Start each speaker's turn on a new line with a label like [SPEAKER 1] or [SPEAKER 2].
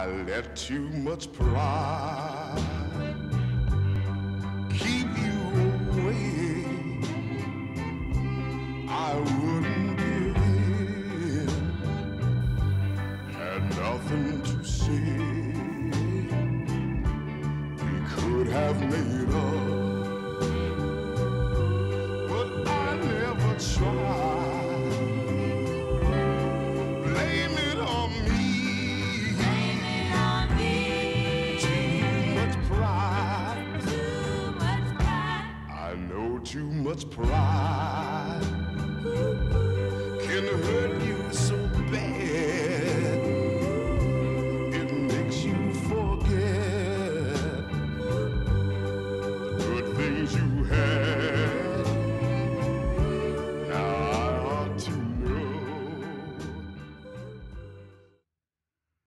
[SPEAKER 1] I let too much pride keep you away. I wouldn't give in, had nothing to say. We could have made